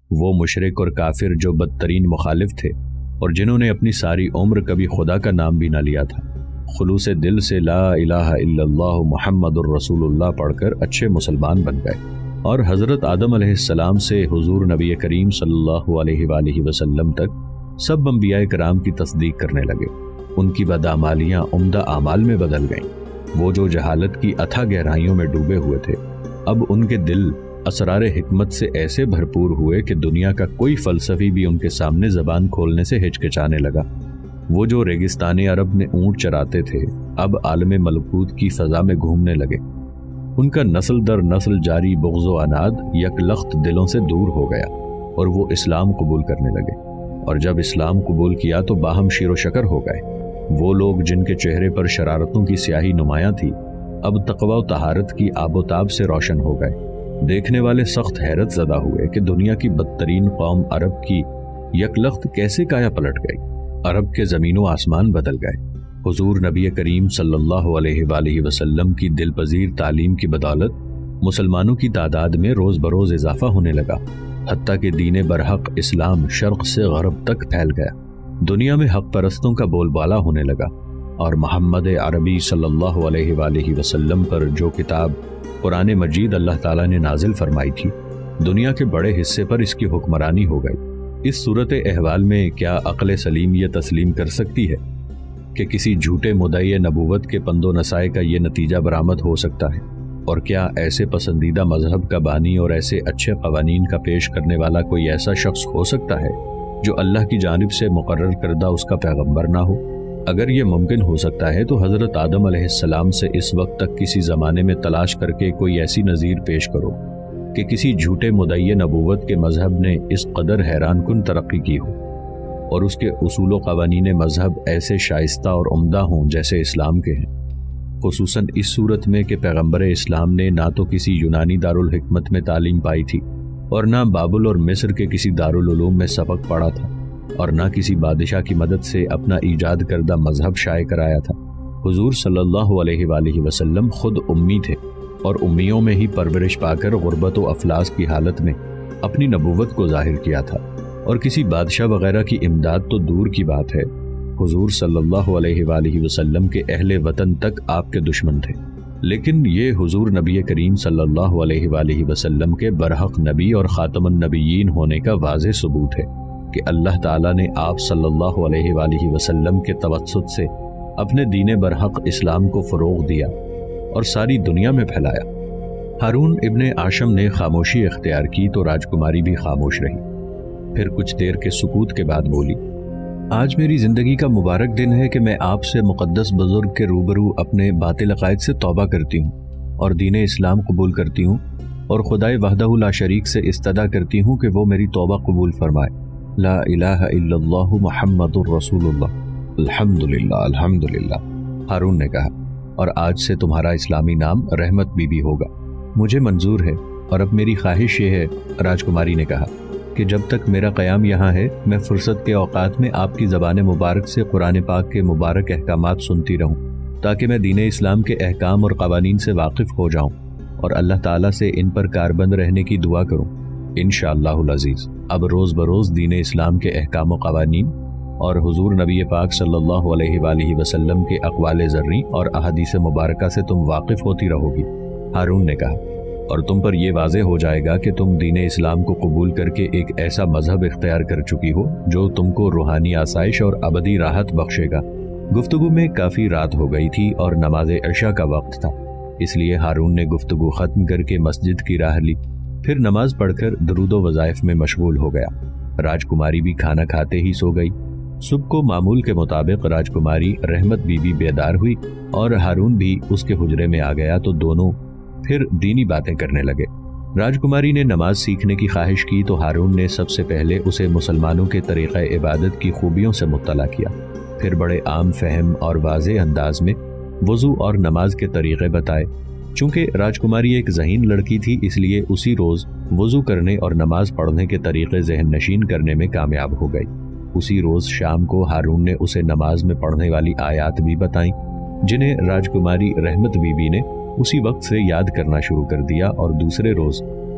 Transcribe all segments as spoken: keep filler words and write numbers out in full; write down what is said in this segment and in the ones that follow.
وہ مشرک اور کافر جو بدترین مخالف تھے اور جنہوں نے اپنی ساری عمر کبھی خدا کا نام بھی نہ لیا تھا، خلوص دل سے لا الہ الا اللہ محمد الرسول اللہ پڑھ کر اچھے مسلمان بن گئے، اور حضرت آدم علیہ السلام سے حضور نبی کریم صلی اللہ علیہ وآلہ وسلم تک سب انبیاء کرام کی تصدیق کرنے لگے۔ ان کی بدعمالیاں عمدہ اعمال میں بدل گئیں۔ وہ جو جہالت کی اتھا گہرائیوں میں ڈوبے ہوئے تھے، اب ان کے دل اسرار حکمت سے ایسے بھرپور ہوئے کہ دنیا کا کوئی فلسفی بھی ان کے سامنے زبان کھولنے سے ہچکچانے لگا۔ وہ جو ریگستان عرب میں اونٹ چراتے تھے، اب عالم ملکوت کی فضا میں گھومنے لگے۔ ان کا نسل در نسل جاری بغض و عناد یک لخت دلوں سے دور ہو گیا اور وہ اسلام قبول کرنے لگے، اور جب اسلام قبول کیا تو باہم شیر و شکر ہو گئے۔ وہ لوگ جن کے چہرے پر شرارتوں کی سیاہی نمایاں تھی، اب تقوی و طہارت کی آب و تاب سے روشن ہو گئے۔ دیکھنے والے سخت حیرت زدہ ہوئے کہ دنیا کی بدترین قوم عرب کی یک لخت کیسے کایا پلٹ گئی۔ عرب کے زمین و آسمان بدل گئے۔ حضور نبی کریم صلی اللہ علیہ وآلہ وسلم کی دل پذیر تعلیم کی بدولت مسلمانوں کی تعداد میں روز بروز اضافہ ہونے لگا، حتیٰ کہ دین برحق اسلام شرق سے غرب تک پھیل گیا۔ دنیا میں حق پرستوں کا بول بالا ہونے لگا، اور محمد عربی صلی اللہ علیہ وآلہ وسلم پر جو کتاب قرآن مجید اللہ تعالیٰ نے نازل فرمائی تھی، دنیا کے بڑے حصے پر اس کی حکمرانی ہو گئی۔ اس صورت احوال میں کیا عقل سلیم یہ تسلیم کر سکتی ہے کہ کسی جھوٹے مدعی نبوت کے پند و نصائح کا یہ نتیجہ برآمد ہو سکتا ہے؟ اور کیا ایسے پسندیدہ مذہب کا بانی اور ایسے اچھے قوانین کا پیش کرنے والا کوئی ایسا شخص ہو سکتا ہے جو اللہ کی جانب سے مقرر کردہ اس کا پیغمبر نہ ہو؟ اگر یہ ممکن ہو سکتا ہے تو حضرت آدم علیہ السلام سے اس وقت تک کسی زمانے میں تلاش کر کے کوئی ایسی نظیر پیش کرو کہ کسی جھوٹے مدعی نبوت کے مذہب نے اس قدر حیران کن ترقی کی ہو اور اس کے اصول و قوانین مذہب ایسے شائستہ اور عمدہ ہوں جیسے اسلام کے ہیں، خصوصاً اس صورت میں کہ پیغمبر اسلام نے نہ تو کسی یونانی دارالحکمت میں تعلیم پائی تھی اور نہ بابل اور مصر کے کسی دارالعلوم میں سبق پڑھا تھا، اور نہ کسی بادشاہ کی مدد سے اپنا ایجاد کردہ مذہب شائع کرایا تھا۔ حضور صلی اللہ علیہ وآلہ وسلم خود امی تھے اور امیوں میں ہی پرورش پا کر غربت و افلاس کی حالت میں اپنی نبوت کو ظاہر کیا تھا، اور کسی بادشاہ وغیرہ کی امداد تو دور کی بات ہے، حضور صلی اللہ علیہ وآلہ وسلم کے اہل وطن تک آپ کے دشمن تھے۔ لیکن یہ حضور نبی کریم صلی اللہ علیہ وآلہ وسلم کے برحق نبی اور خاتم النبیین ہونے کا واضح ثبوت ہے کہ اللہ تعالیٰ نے آپ صلی اللہ علیہ وآلہ وسلم کے توسط سے اپنے دین برحق اسلام کو فروغ دیا اور ساری دنیا میں پھیلایا۔ ہارون ابن آشم نے خاموشی اختیار کی تو راجکماری بھی خاموش رہی، پھر کچھ دیر کے سکوت کے بعد بولی، آج میری زندگی کا مبارک دن ہے کہ میں آپ سے مقدس بزرگ کے روبرو اپنے باطل عقائد سے توبہ کرتی ہوں اور دین اسلام قبول کرتی ہوں، اور خدائے وحدہ لا شریک سے استدعا کرتی ہوں کہ وہ میری توبہ قبول فرمائے۔ لا الہ الا اللہ محمد الرسول اللہ، الحمدللہ الحمدللہ، ہارون نے کہا، اور آج سے تمہارا اسلامی نام رحمت بی بی ہوگا۔ مجھے منظور ہے، اور اب میری خواہش یہ ہے، راجکماری نے کہا، کہ جب تک میرا قیام یہاں ہے میں فرصت کے اوقات میں آپ کی زبان مبارک سے قرآن پاک کے مبارک احکامات سنتی رہوں، تاکہ میں دین اسلام کے احکام اور قوانین سے واقف ہو جاؤں اور اللہ تعالیٰ سے ان پر کاربند رہنے کی دعا کروں انشاءاللہ العزیز۔ اب روز بروز دین اسلام کے احکام و قوانین اور حضور نبی پاک صلی اللہ علیہ وآلہ وسلم کے اقوال زرعی اور احادیث مبارکہ سے تم واقف ہوتی رہو گی، ہارون نے کہا، اور تم پر یہ واضح ہو جائے گا کہ تم دین اسلام کو قبول کر کے ایک ایسا مذہب اختیار کر چکی ہو جو تم کو روحانی آسائش اور ابدی راحت بخشے گا۔ گفتگو میں کافی رات ہو گئی تھی اور نماز عشاء کا وقت تھا، اس لیے ہارون نے گفتگو ختم کر کے مسجد کی راہ لی، پھر نماز پڑھ کر درود و وظائف میں مشغول ہو گیا۔ راجکماری بھی کھانا کھاتے ہی سو گئی۔ صبح کو معمول کے مطابق راجکماری رحمت بی بی بیدار ہوئی اور ہارون بھی اس کے حجرے میں آ گیا تو دونوں پھر دینی باتیں کرنے لگے۔ راجکماری نے نماز سیکھنے کی خواہش کی تو ہارون نے سب سے پہلے اسے مسلمانوں کے طریقہ عبادت کی خوبیوں سے مطلع کیا، پھر بڑے عام فہم اور واضح انداز میں وضو اور نماز کے طریقے بتائے۔ چونکہ راجکماری ایک ذہین لڑکی تھی، اس لیے اسی روز وضو کرنے اور نماز پڑھنے کے طریقے ذہن نشین کرنے میں کامیاب ہو گئی۔ اسی روز شام کو ہارون نے اسے نماز میں پڑھنے والی آیات بھی بتائیں، جنہیں راجکماری رحمت بی بی نے اسی وقت سے یاد کرنا شروع کر دیا، اور دوسرے روز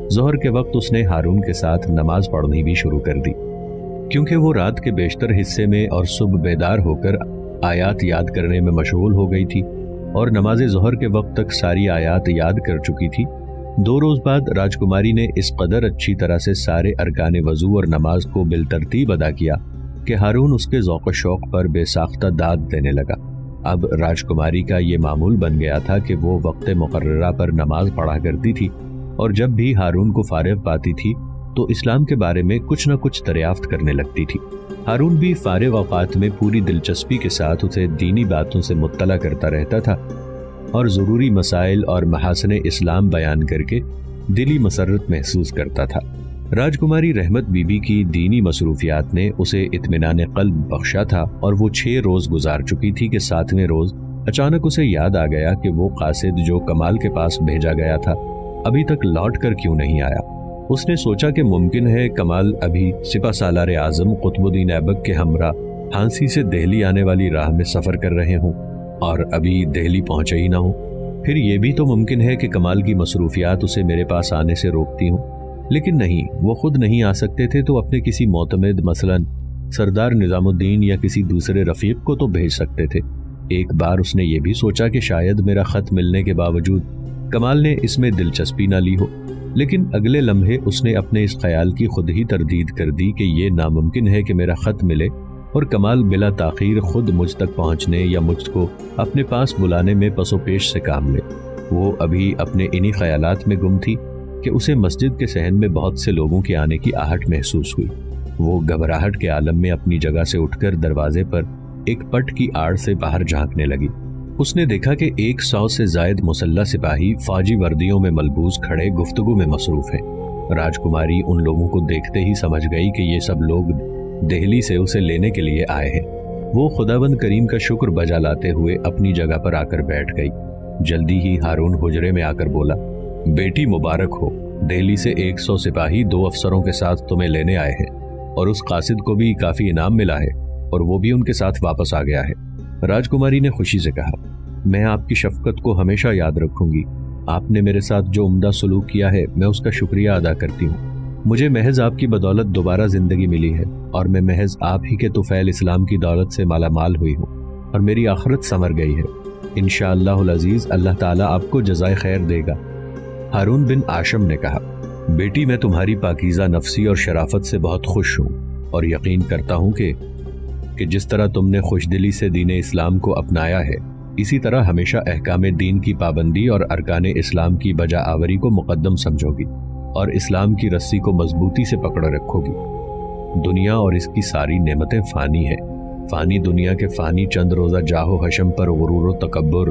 ظہر کے وقت اس نے ہارون کے ساتھ نماز پڑھنی بھی شروع کر دی، کیونکہ وہ رات کے بیشتر حصے میں اور صبح بیدار ہو کر آیات یاد کرنے میں مشغول ہو گئی تھی اور نماز ظہر کے وقت تک ساری آیات یاد کر چکی تھی۔ دو روز بعد راجکماری نے اس قدر اچھی طرح سے سارے ارکان وضو اور نماز کو بالترتیب ادا کیا کہ ہارون اس کے ذوق و شوق پر بے ساختہ داد دینے لگا۔ اب راجکماری کا یہ معمول بن گیا تھا کہ وہ وقت مقررہ پر نماز پڑھا کرتی تھی، اور جب بھی ہارون کو فارغ پاتی تھی تو اسلام کے بارے میں کچھ نہ کچھ دریافت کرنے لگتی تھی۔ ہارون بھی فارغ اوقات میں پوری دلچسپی کے ساتھ اسے دینی باتوں سے مطلع کرتا رہتا تھا اور ضروری مسائل اور محاسن اسلام بیان کر کے دلی مسرت محسوس کرتا تھا۔ راجکماری رحمت بی بی کی دینی مصروفیات نے اسے اطمینان قلب بخشا تھا، اور وہ چھ روز گزار چکی تھی کہ ساتویں روز اچانک اسے یاد آ گیا کہ وہ قاصد جو کمال کے پاس بھیجا گیا تھا ابھی تک لوٹ کر کیوں نہیں آیا۔ اس نے سوچا کہ ممکن ہے کمال ابھی سپہ سالار اعظم قطب الدین ایبک کے ہمراہ ہانسی سے دہلی آنے والی راہ میں سفر کر رہے ہوں اور ابھی دہلی پہنچے ہی نہ ہوں۔ پھر یہ بھی تو ممکن ہے کہ کمال کی مصروفیات اسے میرے پاس آنے سے روکتی ہوں، لیکن نہیں، وہ خود نہیں آ سکتے تھے تو اپنے کسی معتمد مثلاً سردار نظام الدین یا کسی دوسرے رفیق کو تو بھیج سکتے تھے۔ ایک بار اس نے یہ بھی سوچا کہ شاید میرا خط ملنے کے باوجود کمال نے اس میں دلچسپی نہ لی ہو، لیکن اگلے لمحے اس نے اپنے اس خیال کی خود ہی تردید کر دی کہ یہ ناممکن ہے کہ میرا خط ملے اور کمال بلا تاخیر خود مجھ تک پہنچنے یا مجھ کو اپنے پاس بلانے میں پس و پیش سے کام لے۔ وہ ابھی اپنے انہی خیالات میں گم تھی کہ اسے مسجد کے صحن میں بہت سے لوگوں کے آنے کی آہٹ محسوس ہوئی۔ وہ گھبراہٹ کے عالم میں اپنی جگہ سے اٹھ کر دروازے پر ایک پٹ کی آڑ سے باہر جھانکنے لگی۔ اس نے دیکھا کہ ایک سو سے زائد مسلح سپاہی فوجی وردیوں میں ملبوس کھڑے گفتگو میں مصروف ہیں۔ راجکماری ان لوگوں کو دیکھتے ہی سمجھ گئی کہ یہ سب لوگ دہلی سے اسے لینے کے لیے آئے ہیں۔ وہ خداوند کریم کا شکر بجا لاتے ہوئے اپنی جگہ پر آ کر بیٹھ گئی۔ جلدی ہی ہارون حجرے میں آ کر بولا، بیٹی مبارک ہو، دہلی سے ایک سو سپاہی دو افسروں کے ساتھ تمہیں لینے آئے ہیں، اور اس قاصد کو بھی کافی انعام ملا ہے اور وہ بھی ان کے ساتھ واپس آ گیا ہے۔ راجکماری نے خوشی سے کہا، میں آپ کی شفقت کو ہمیشہ یاد رکھوں گی۔ آپ نے میرے ساتھ جو عمدہ سلوک کیا ہے میں اس کا شکریہ ادا کرتی ہوں۔ مجھے محض آپ کی بدولت دوبارہ زندگی ملی ہے، اور میں محض آپ ہی کے طفیل اسلام کی دولت سے مالا مال ہوئی ہوں، اور میری آخرت سنور گئی ہے۔ انشاءاللہ العزیز اللہ تعالیٰ آپ کو جزائے خیر دے گا۔ ہارون بن آشم نے کہا، بیٹی میں تمہاری پاکیزہ نفسی اور شرافت سے بہت خوش ہوں، اور یقین کرتا ہوں کہ کہ جس طرح تم نے خوش دلی سے دین اسلام کو اپنایا ہے، اسی طرح ہمیشہ احکام دین کی پابندی اور ارکان اسلام کی بجا آوری کو مقدم سمجھو گی، اور اسلام کی رسی کو مضبوطی سے پکڑ رکھو گی۔ دنیا اور اس کی ساری نعمتیں فانی ہیں، فانی دنیا کے فانی چند روزہ جاہ و حشم پر غرور و تکبر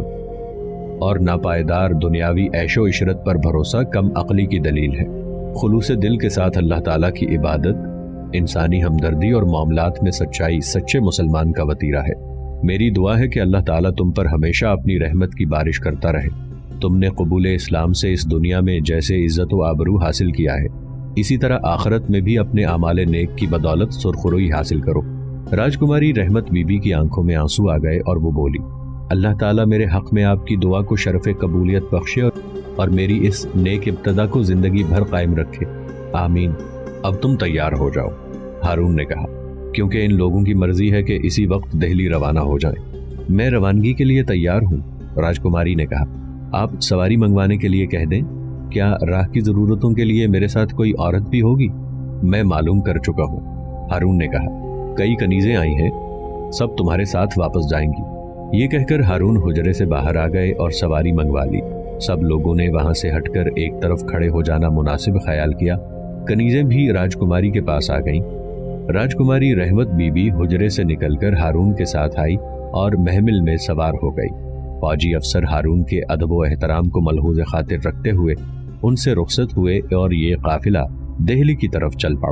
اور ناپائیدار دنیاوی عیش و عشرت پر بھروسہ کم عقلی کی دلیل ہے۔ خلوص دل کے ساتھ اللہ تعالیٰ کی عبادت، انسانی ہمدردی اور معاملات میں سچائی سچے مسلمان کا وتیرہ ہے۔ میری دعا ہے کہ اللہ تعالیٰ تم پر ہمیشہ اپنی رحمت کی بارش کرتا رہے۔ تم نے قبول اسلام سے اس دنیا میں جیسے عزت و آبرو حاصل کیا ہے، اسی طرح آخرت میں بھی اپنے اعمال نیک کی بدولت سرخروئی حاصل کرو۔ راجکماری رحمت بی بی کی آنکھوں میں آنسو آ گئے اور وہ بولی، اللہ تعالیٰ میرے حق میں آپ کی دعا کو شرف قبولیت بخشے اور میری اس نیک ابتدا کو زندگی بھر قائم رکھے، آمین۔ اب تم تیار ہو جاؤ، ہارون نے کہا، کیونکہ ان لوگوں کی مرضی ہے کہ اسی وقت دہلی روانہ ہو جائیں۔ میں روانگی کے لیے تیار ہوں، راجکماری نے کہا۔ آپ سواری منگوانے کے لیے کہہ دیں، کیا راہ کی ضرورتوں کے لیے میرے ساتھ کوئی عورت بھی ہوگی؟ میں معلوم کر چکا ہوں، ہارون نے کہا، کئی کنیزیں آئی ہیں، سب تمہارے ساتھ واپس جائیں گی۔ یہ کہہ کر ہارون حجرے سے باہر آ گئے اور سواری منگوا لی۔ سب لوگوں نے وہاں سے ہٹ کر ایک طرف کھڑے ہو جانا مناسب خیال کیا۔ کنیزیں بھی راجکماری کے پاس آ گئیں۔ راجکماری رحمت بی بی حجرے سے نکل کر ہارون کے ساتھ آئی اور محمل میں سوار ہو گئی۔ فوجی افسر ہارون کے ادب و احترام کو ملحوظ خاطر رکھتے ہوئے ان سے رخصت ہوئے اور یہ قافلہ دہلی کی طرف چل پڑا۔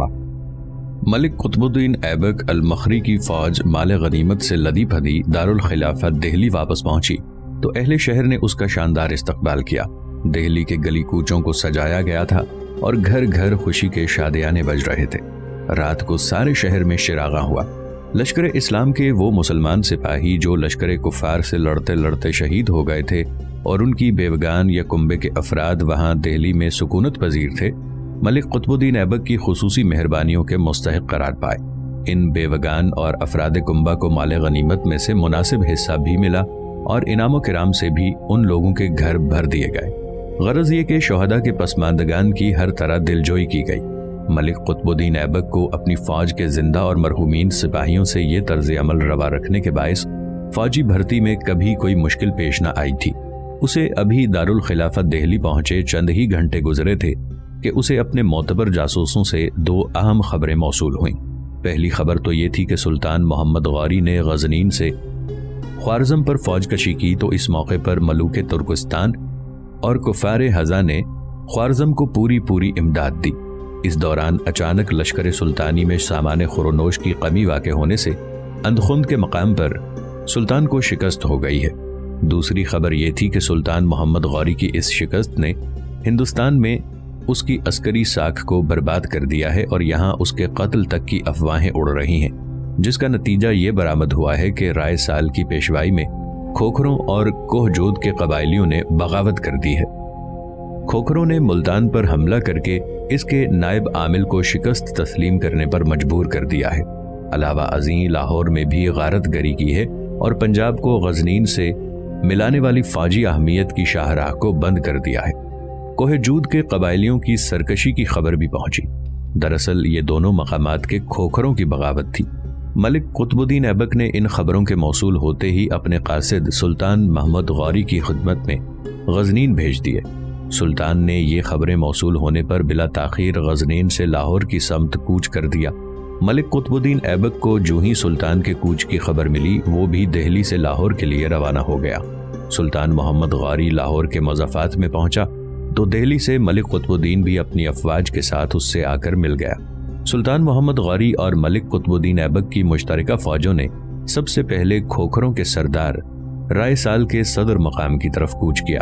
ملک قطب الدین ایبک المخری کی فوج مال غنیمت سے لدی پھدی دارالخلافہ دہلی واپس پہنچی تو اہل شہر نے اس کا شاندار استقبال کیا۔ دہلی کے گلی کوچوں کو سجایا گیا تھا اور گھر گھر خوشی کے شادیانے بج رہے تھے۔ رات کو سارے شہر میں شراغاں ہوا۔ لشکر اسلام کے وہ مسلمان سپاہی جو لشکر کفار سے لڑتے لڑتے شہید ہو گئے تھے اور ان کی بیوگان یا کنبے کے افراد وہاں دہلی میں سکونت پذیر تھے، ملک قطب الدین ایبک کی خصوصی مہربانیوں کے مستحق قرار پائے۔ ان بیوگان اور افراد کنبہ کو مال غنیمت میں سے مناسب حصہ بھی ملا اور انعام و کرام سے بھی ان لوگوں کے گھر بھر دیے گئے۔ غرض یہ کہ شہداء کے پسماندگان کی ہر طرح دلجوئی کی گئی۔ ملک قطب الدین ایبک کو اپنی فوج کے زندہ اور مرحومین سپاہیوں سے یہ طرز عمل روا رکھنے کے باعث فوجی بھرتی میں کبھی کوئی مشکل پیش نہ آئی تھی۔ اسے ابھی دارالخلافت دہلی پہنچے چند ہی گھنٹے گزرے تھے کہ اسے اپنے معتبر جاسوسوں سے دو اہم خبریں موصول ہوئیں۔ پہلی خبر تو یہ تھی کہ سلطان محمد غوری نے غزنین سے خوارزم پر فوج کشی کی، تو اس موقع پر ملوک ترکستان اور کفار حضا نے خوارزم کو پوری پوری امداد دی۔ اس دوران اچانک لشکر سلطانی میں سامان خورونوش کی کمی واقع ہونے سے اندخند کے مقام پر سلطان کو شکست ہو گئی ہے۔ دوسری خبر یہ تھی کہ سلطان محمد غوری کی اس شکست نے ہندوستان میں اس کی عسکری ساکھ کو برباد کر دیا ہے اور یہاں اس کے قتل تک کی افواہیں اڑ رہی ہیں، جس کا نتیجہ یہ برآمد ہوا ہے کہ رائے سال کی پیشوائی میں کھوکھروں اور کوہ جود کے قبائلیوں نے بغاوت کر دی ہے۔ کھوکھروں نے ملتان پر حملہ کر کے اس کے نائب عامل کو شکست تسلیم کرنے پر مجبور کر دیا ہے۔ علاوہ ازیں لاہور میں بھی غارت گری کی ہے اور پنجاب کو غزنین سے ملانے والی فوجی اہمیت کی شاہراہ کو بند کر دیا ہے۔ کوہ جود کے قبائلیوں کی سرکشی کی خبر بھی پہنچی۔ دراصل یہ دونوں مقامات کے کھوکھروں کی بغاوت تھی۔ ملک قطب الدین ایبک نے ان خبروں کے موصول ہوتے ہی اپنے قاصد سلطان محمد غوری کی خدمت میں غزنین بھیج دیے۔ سلطان نے یہ خبریں موصول ہونے پر بلا تاخیر غزنین سے لاہور کی سمت کوچ کر دیا۔ ملک قطب الدین ایبک کو جو ہی سلطان کے کوچ کی خبر ملی، وہ بھی دہلی سے لاہور کے لیے روانہ ہو گیا۔ سلطان محمد غوری لاہور کے مضافات میں پہنچا تو دہلی سے ملک قطب الدین بھی اپنی افواج کے ساتھ اس سے آ کر مل گیا۔ سلطان محمد غوری اور ملک قطب الدین ایبک کی مشترکہ فوجوں نے سب سے پہلے کھوکھروں کے سردار رائے سال کے صدر مقام کی طرف کوچ کیا۔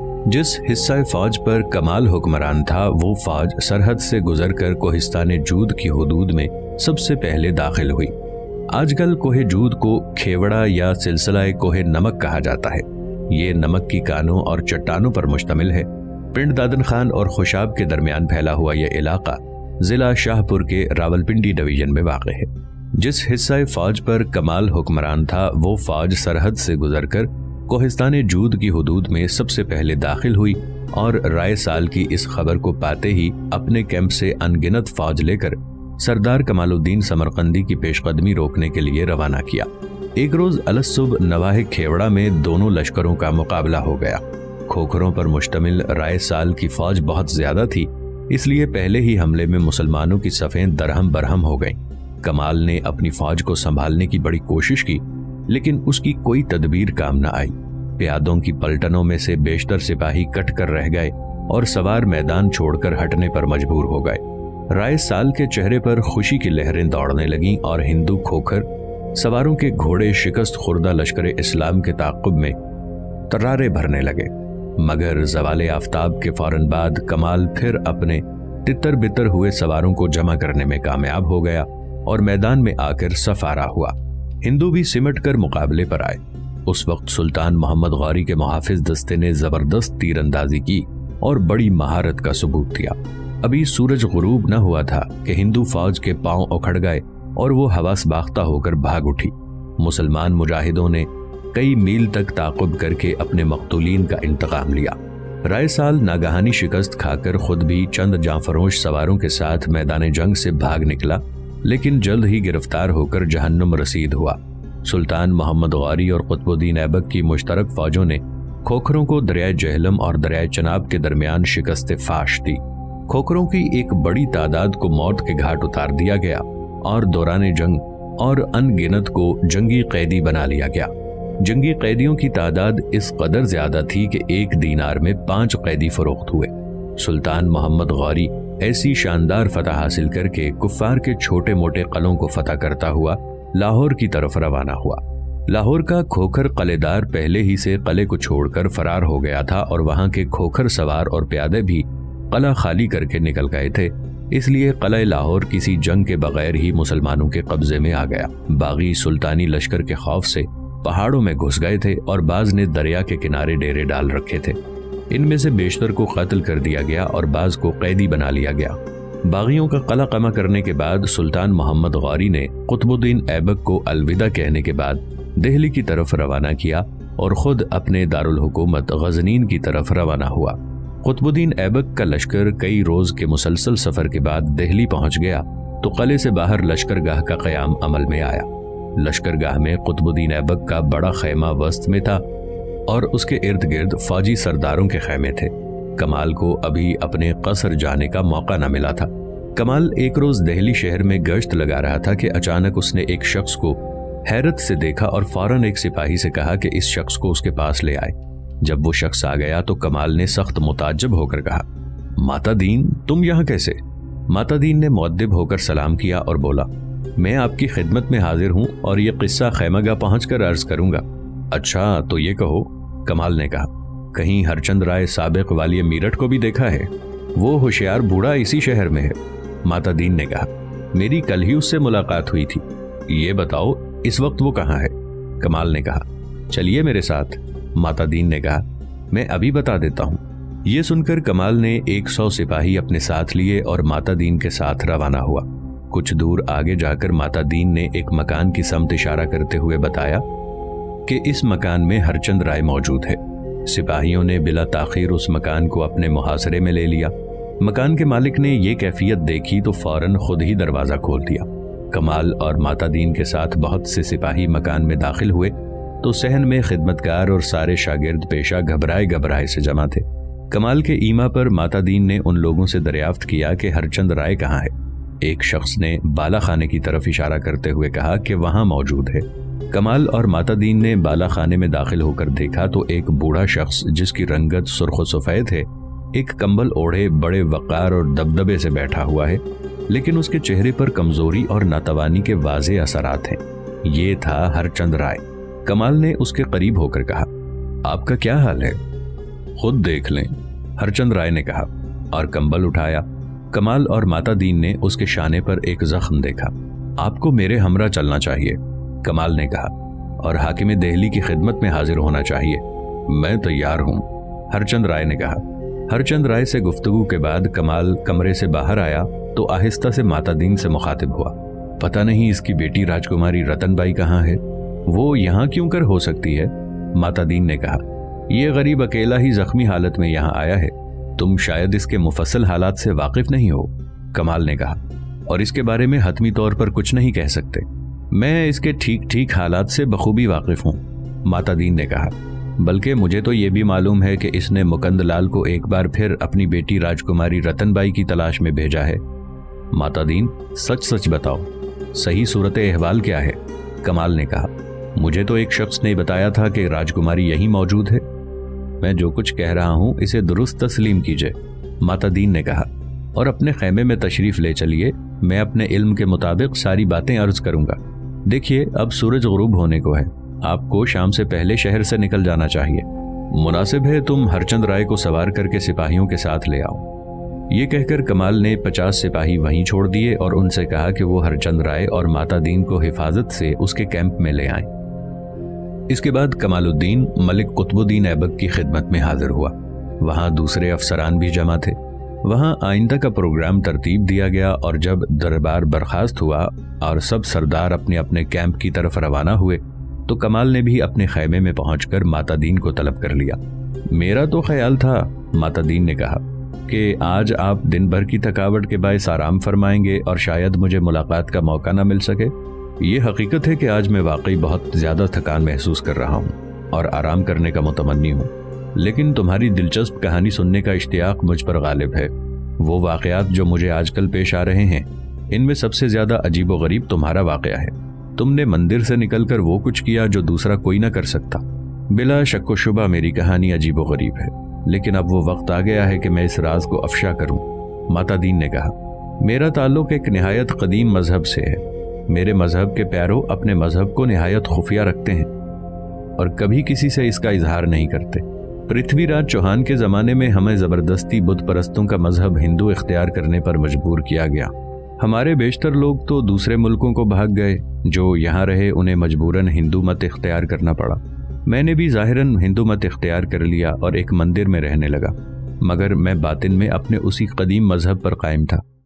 جس حصہ فوج پر کمال حکمران تھا، وہ فوج سرحد سے گزر کر کوہستان جود کی حدود میں سب سے پہلے داخل ہوئی۔ آج کل کوہ جود کو کھیوڑا یا سلسلہ کوہ نمک کہا جاتا ہے۔ یہ نمک کی کانوں اور چٹانوں پر مشتمل ہے۔ پنڈ دادن خان اور خوشاب کے درمیان پھیلا ہوا یہ علاقہ ضلع شاہ پور کے راولپنڈی ڈویژن میں واقع ہے۔ جس حصہ فوج پر کمال حکمران تھا، وہ فوج سرحد سے گزر کر کوہستان جود کی حدود میں سب سے پہلے داخل ہوئی اور رائے سال کی اس خبر کو پاتے ہی اپنے کیمپ سے انگنت فوج لے کر سردار کمال الدین سمرقندی کی پیش قدمی روکنے کے لیے روانہ کیا۔ ایک روز الصبح نواح کھیوڑا میں دونوں لشکروں کا مقابلہ ہو گیا۔ کھوکھروں پر مشتمل رائے سال کی فوج بہت زیادہ تھی، اس لیے پہلے ہی حملے میں مسلمانوں کی صفیں درہم برہم ہو گئیں۔ کمال نے اپنی فوج کو سنبھالنے کی بڑی کوشش کی، لیکن اس کی کوئی تدبیر کام نہ آئی۔ پیادوں کی پلٹنوں میں سے بیشتر سپاہی کٹ کر رہ گئے اور سوار میدان چھوڑ کر ہٹنے پر مجبور ہو گئے۔ رائے سال کے چہرے پر خوشی کی لہریں دوڑنے لگیں اور ہندو کھوکھر سواروں کے گھوڑے شکست خوردہ لشکر اسلام کے تعاقب میں ترارے بھرنے لگے۔ مگر زوال آفتاب کے فوراً بعد کمال پھر اپنے تتر بتر ہوئے سواروں کو جمع کرنے میں کامیاب ہو گیا اور میدان میں آ کر صف آرا ہوا۔ ہندو بھی سمٹ کر مقابلے پر آئے۔ اس وقت سلطان محمد غوری کے محافظ دستے نے زبردست تیر اندازی کی اور بڑی مہارت کا ثبوت دیا۔ ابھی سورج غروب نہ ہوا تھا کہ ہندو فوج کے پاؤں اکھڑ گئے اور وہ حواس باختہ ہو کر بھاگ اٹھی۔ مسلمان مجاہدوں نے کئی میل تک تعاقب کر کے اپنے مقتولین کا انتقام لیا۔ رائے سال ناگہانی شکست کھا کر خود بھی چند جاں فروش سواروں کے ساتھ میدان جنگ سے بھاگ نکلا، لیکن جلد ہی گرفتار ہو کر جہنم رسید ہوا۔ سلطان محمد غوری اور قطب الدین ایبک کی مشترک فوجوں نے کھوکھروں کو دریائے جہلم اور دریائے چناب کے درمیان شکست فاش دی۔ کھوکھروں کی ایک بڑی تعداد کو موت کے گھاٹ اتار دیا گیا اور دوران جنگ اور ان گنت کو جنگی قیدی بنا لیا گیا۔ جنگی قیدیوں کی تعداد اس قدر زیادہ تھی کہ ایک دینار میں پانچ قیدی فروخت ہوئے۔ سلطان محمد غوری ایسی شاندار فتح حاصل کر کے کفار کے چھوٹے موٹے قلعوں کو فتح کرتا ہوا لاہور کی طرف روانہ ہوا۔ لاہور کا کھوکھر قلعے دار پہلے ہی سے قلعے کو چھوڑ کر فرار ہو گیا تھا اور وہاں کے کھوکھر سوار اور پیادے بھی قلعہ خالی کر کے نکل گئے تھے، اس لیے قلعہ لاہور کسی جنگ کے بغیر ہی مسلمانوں کے قبضے میں آ گیا۔ باغی سلطانی لشکر کے خوف سے پہاڑوں میں گھس گئے تھے اور بعض نے دریا کے کنارے ڈیرے ڈال رکھے تھے۔ ان میں سے بیشتر کو قتل کر دیا گیا اور بعض کو قیدی بنا لیا گیا۔ باغیوں کا قلع قمع کرنے کے بعد سلطان محمد غوری نے قطب الدین ایبک کو الوداع کہنے کے بعد دہلی کی طرف روانہ کیا اور خود اپنے دارالحکومت غزنین کی طرف روانہ ہوا۔ قطب الدین ایبک کا لشکر کئی روز کے مسلسل سفر کے بعد دہلی پہنچ گیا تو قلعے سے باہر لشکرگاہ کا قیام عمل میں آیا۔ لشکرگاہ میں قطب الدین ایبک کا بڑا خیمہ وسط میں تھا اور اس کے ارد گرد فوجی سرداروں کے خیمے تھے۔ کمال کو ابھی اپنے قصر جانے کا موقع نہ ملا تھا۔ کمال ایک روز دہلی شہر میں گشت لگا رہا تھا کہ اچانک اس نے ایک شخص کو حیرت سے دیکھا اور فوراً ایک سپاہی سے کہا کہ اس شخص کو اس کے پاس لے آئے۔ جب وہ شخص آ گیا تو کمال نے سخت متعجب ہو کر کہا، ماتا دین تم یہاں کیسے؟ ماتا دین نے مؤدب ہو کر سلام کیا اور بولا، میں آپ کی خدمت میں حاضر ہوں اور یہ قصہ خیمہ گاہ پہنچ کر عرض کروں گا۔ اچھا تو یہ کہو، کمال نے کہا، کہیں ہرچند رائے سابق والی میرٹھ کو بھی دیکھا ہے؟ وہ ہوشیار بوڑھا اسی شہر میں ہے۔ ماتا دین نے کہا، میری کل ہی اس سے ملاقات ہوئی تھی، یہ بتاؤ اس وقت وہ کہاں ہے؟ کمال نے کہا، چلیے میرے ساتھ۔ ماتا دین نے کہا، میں ابھی بتا دیتا ہوں۔ یہ سن کر کمال نے ایک سو سپاہی اپنے ساتھ لیے اور ماتا دین کے ساتھ روانہ ہوا۔ کچھ دور آگے جا کر ماتا دین نے ایک مکان کی سمت اشارہ کرتے ہوئے بتایا کہ اس مکان میں ہرچند رائے موجود ہے۔ سپاہیوں نے بلا تاخیر اس مکان کو اپنے محاصرے میں لے لیا۔ مکان کے مالک نے یہ کیفیت دیکھی تو فوراً خود ہی دروازہ کھول دیا۔ کمال اور ماتا دین کے ساتھ بہت سے سپاہی مکان میں داخل ہوئے تو صحن میں خدمتگار اور سارے شاگرد پیشہ گھبرائے گھبرائے سے جمع تھے۔ کمال کے ایما پر ماتا دین نے ان لوگوں سے دریافت کیا کہ ہرچند رائے کہاں ہے۔ ایک شخص نے بالا خانے کی طرف اشارہ کرتے ہوئے کہا کہ وہاں موجود ہے۔ کمال اور ماتا دین نے بالا خانے میں داخل ہو کر دیکھا تو ایک بوڑھا شخص جس کی رنگت سرخ و سفید ہے، ایک کمبل اوڑھے بڑے وقار اور دبدبے سے بیٹھا ہوا ہے، لیکن اس کے چہرے پر کمزوری اور ناتوانی کے واضح اثرات ہیں۔ یہ تھا ہرچند رائے۔ کمال نے اس کے قریب ہو کر کہا، آپ کا کیا حال ہے؟ خود دیکھ لیں، ہرچند رائے نے کہا اور کمبل اٹھایا۔ کمال اور ماتا دین نے اس کے شانے پر ایک زخم دیکھا۔ آپ کو میرے ہمراہ چلنا چاہیے، کمال نے کہا، اور حاکم دہلی کی خدمت میں حاضر ہونا چاہیے۔ میں تیار ہوں، ہرچند رائے نے کہا۔ ہرچند رائے سے گفتگو کے بعد کمال کمرے سے باہر آیا تو آہستہ سے ماتا دین سے مخاطب ہوا، پتہ نہیں اس کی بیٹی راجکماری رتن بائی کہاں ہے؟ وہ یہاں کیوں کر ہو سکتی ہے؟ ماتا دین نے کہا، یہ غریب اکیلا ہی زخمی حالت میں یہاں آیا ہے، تم شاید اس کے مفصل حالات سے واقف نہیں ہو۔ کمال نے کہا، اور اس کے بارے میں حتمی طور پر کچھ نہیں کہہ سکتے، میں اس کے ٹھیک ٹھیک حالات سے بخوبی واقف ہوں۔ ماتا دین نے کہا، بلکہ مجھے تو یہ بھی معلوم ہے کہ اس نے مکند لال کو ایک بار پھر اپنی بیٹی راجکماری رتن بائی کی تلاش میں بھیجا ہے۔ ماتا دین، سچ سچ بتاؤ، صحیح صورت احوال کیا ہے؟ کمال نے کہا، مجھے تو ایک شخص نے بتایا تھا کہ راجکماری یہیں موجود ہے، میں جو کچھ کہہ رہا ہوں اسے درست تسلیم کیجئے۔ ماتا دین نے کہا، اور اپنے خیمے میں تشریف لے چلیے، میں اپنے علم کے مطابق ساری باتیں عرض کروں گا۔ دیکھیے اب سورج غروب ہونے کو ہے، آپ کو شام سے پہلے شہر سے نکل جانا چاہیے۔ مناسب ہے تم ہرچند رائے کو سوار کر کے سپاہیوں کے ساتھ لے آؤ۔ یہ کہہ کر کمال نے پچاس سپاہی وہیں چھوڑ دیے اور ان سے کہا کہ وہ ہرچند رائے اور ماتا دین کو حفاظت سے اس کے کیمپ میں لے آئیں۔ اس کے بعد کمال الدین ملک قطب الدین ایبک کی خدمت میں حاضر ہوا۔ وہاں دوسرے افسران بھی جمع تھے۔ وہاں آئندہ کا پروگرام ترتیب دیا گیا اور جب دربار برخاست ہوا اور سب سردار اپنے اپنے کیمپ کی طرف روانہ ہوئے تو کمال نے بھی اپنے خیمے میں پہنچ کر ماتا دین کو طلب کر لیا۔ میرا تو خیال تھا، ماتا دین نے کہا، کہ آج آپ دن بھر کی تھکاوٹ کے باعث آرام فرمائیں گے اور شاید مجھے ملاقات کا موقع نہ مل سکے۔ یہ حقیقت ہے کہ آج میں واقعی بہت زیادہ تھکان محسوس کر رہا ہوں اور آرام کرنے کا متمنی ہوں، لیکن تمہاری دلچسپ کہانی سننے کا اشتیاق مجھ پر غالب ہے۔ وہ واقعات جو مجھے آج کل پیش آ رہے ہیں ان میں سب سے زیادہ عجیب و غریب تمہارا واقعہ ہے۔ تم نے مندر سے نکل کر وہ کچھ کیا جو دوسرا کوئی نہ کر سکتا۔ بلا شک و شبہ میری کہانی عجیب و غریب ہے، لیکن اب وہ وقت آ گیا ہے کہ میں اس راز کو افشا کروں۔ ماتا دین نے کہا، میرا تعلق ایک نہایت قدیم مذہب سے ہے۔ میرے مذہب کے پیرو اپنے مذہب کو نہایت خفیہ رکھتے ہیں اور کبھی کسی سے اس کا اظہار نہیں کرتے۔ پرتھوی راج چوہان کے زمانے میں ہمیں زبردستی بت پرستوں کا مذہب ہندو اختیار کرنے پر مجبور کیا گیا۔ ہمارے بیشتر لوگ تو دوسرے ملکوں کو بھاگ گئے، جو یہاں رہے انہیں مجبوراً ہندو مت اختیار کرنا پڑا۔ میں نے بھی ظاہراً ہندو مت اختیار کر لیا اور ایک مندر میں رہنے لگا، مگر میں باطن میں اپنے اسی قدیم مذہب پر قائم تھا۔